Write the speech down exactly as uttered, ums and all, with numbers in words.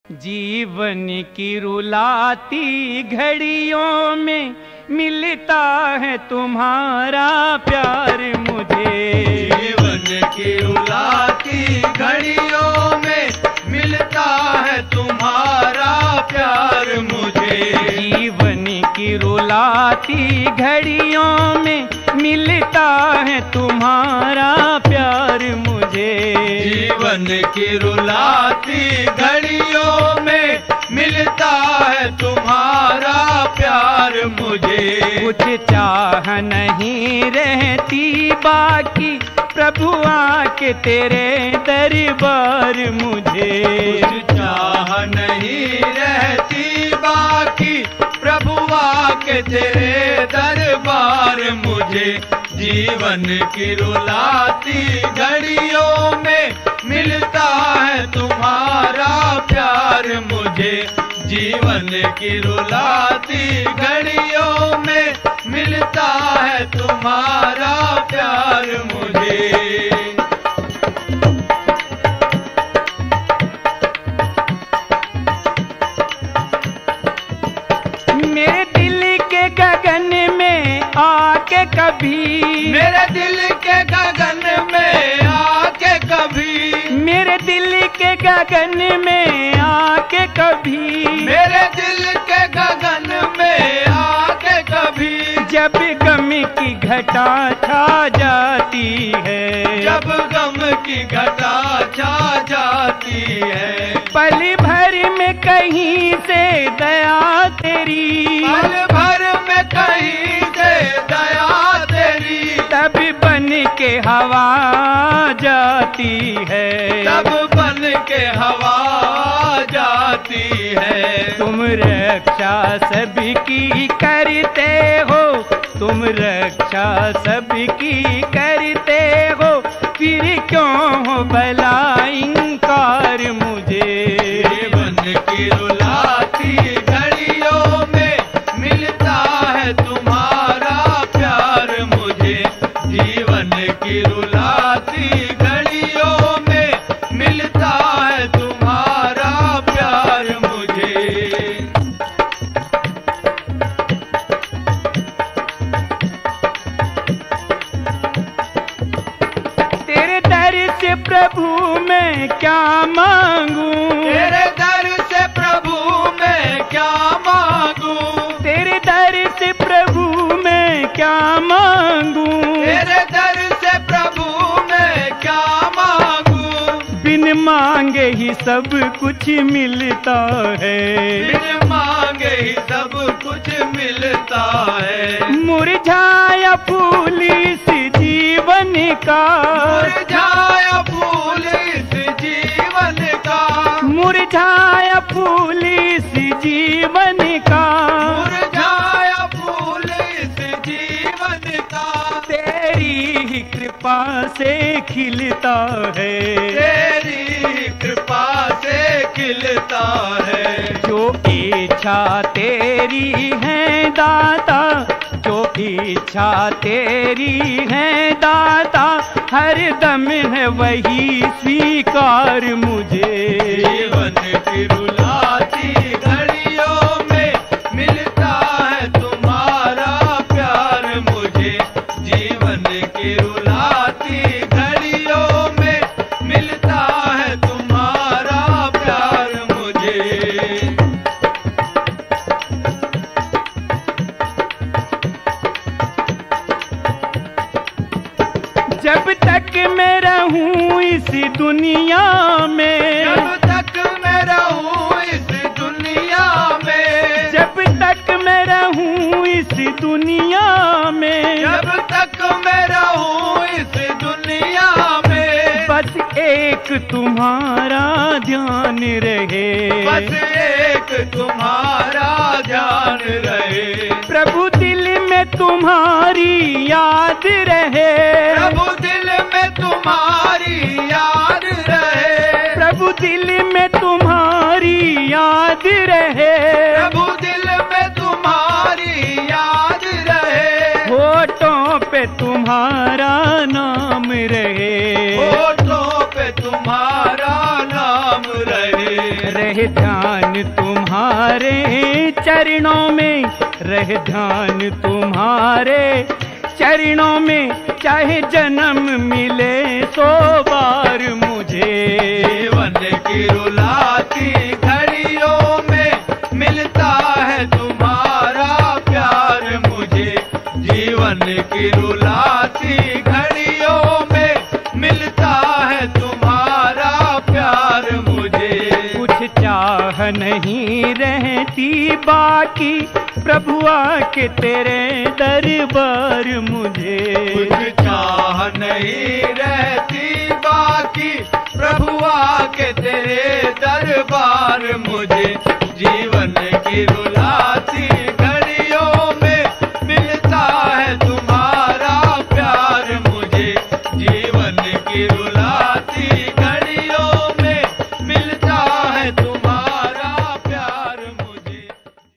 जीवन की रुलाती घड़ियों में मिलता है तुम्हारा प्यार मुझे। जीवन की रुलाती घड़ियों में मिलता है तुम्हारा प्यार मुझे। जीवन की रुलाती घड़ियों में मिलता है तुम्हारा प्यार मुझे। जीवन की रुलाती घड़ियों में मिलता है तुम्हारा प्यार मुझे। कुछ चाह नहीं रहती बाकी प्रभु आके तेरे दरबार मुझे। कुछ चाह नहीं रहती बाकी प्रभु आके तेरे दरबार मुझे। जीवन की रुलाती घड़ियों में मिलता है तुम्हारा प्यार मुझे। जीवन की रुलाती घड़ियों में मिलता है तुम्हारा प्यार मुझे। मेरे दिल के गगन में आके कभी, मेरे दिल के गगन में आके कभी, मेरे दिल के गगन में आके कभी, मेरे दिल के गगन में आके कभी, जब गम की घटा छा जाती है, जब गम की घटा छा जाती है, पल भर में कहीं से दया तेरी, पल भर में कहीं से दया तेरी, तब बन के हवा जाती है, तब बन के हवा जाती है। तुम रक्षा सबकी करते हो, तुम रक्षा सबकी करते हो, फिर क्यों हो भला इंकार मुझे। जीवन की रुलाती घड़ियों में मिलता है तुम्हारा प्यार मुझे। जीवन की रुलाती घड़ियों में मिलता है तुम्हारा प्यार मुझे। तेरे दर से प्रभु मैं क्या मांगू, तेरे दर से प्रभु मैं क्या मांगू, तेरे दर से प्रभु मैं क्या मांगू, तेरे दर से प्रभु मैं क्या मांगू, बिन मांगे ही सब कुछ मिलता है, बिन मांगे ही सब कुछ मिलता है। मुरझाया फूल इस जीवन का, मुरझाया फूल इस जीवन का, मुरझाया फूल इस जीवन का, मुरझाया फूल इस जीवन का, तेरी ही कृपा से खिलता है, तेरी कृपा से खिलता है। जो इच्छा तेरी है दाता, जो इच्छा तेरी है दाता, हर दम है वही स्वीकार मुझे। जीवन की रुलाती घड़ियों में मिलता है तुम्हारा प्यार मुझे। जीवन की रुलाती घड़ियों में मिलता है तुम्हारा प्यार मुझे। जब तक मैं रहूं इस दुनिया में, जब तक मैं रहूं इस दुनिया में, जब तक मैं रहूं इस दुनिया में, जब तक मैं रहूं इस दुनिया में, बस एक तुम्हारा ध्यान रहे, बस एक तुम्हारा ध्यान रहे। प्रभु दिल में तुम्हारी याद रहे, प्रभु दिल में तुम्हारी याद रहे, प्रभु दिल में तुम्हारी याद रहे, प्रभु दिल में तुम्हारी याद रहे। होठों पे तुम्हारा नाम रहे, होठों पे तुम्हारा नाम रहे। रहे ध्यान तुम्हारे चरणों में, रह ध्यान तुम्हारे चरणों में, चाहे जन्म मिले सौ बार मुझे। जीवन की रुलाती घड़ियों में मिलता है तुम्हारा प्यार मुझे। जीवन की रुलाती घड़ियों में मिलता है तुम्हारा प्यार मुझे। कुछ चाह नहीं रहती बाकी, प्रभु आके तेरे दरबार मुझे। कुछ चाह नहीं रहती बाकी, प्रभु आके तेरे दरबार मुझे। जीवन